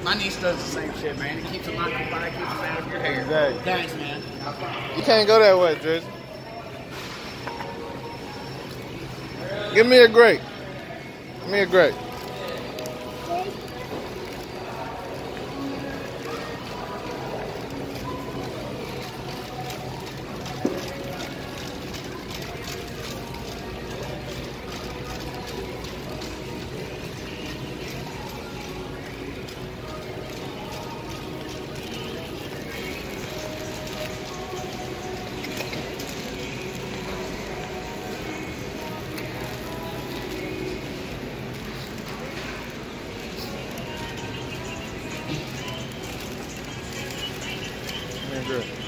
My niece does the same shit, man. It keeps them occupied, keeps them out of your hair. Exactly. Thanks, man. You can't go that way, Drizzy. Give me a grape. Give me a grape. Good.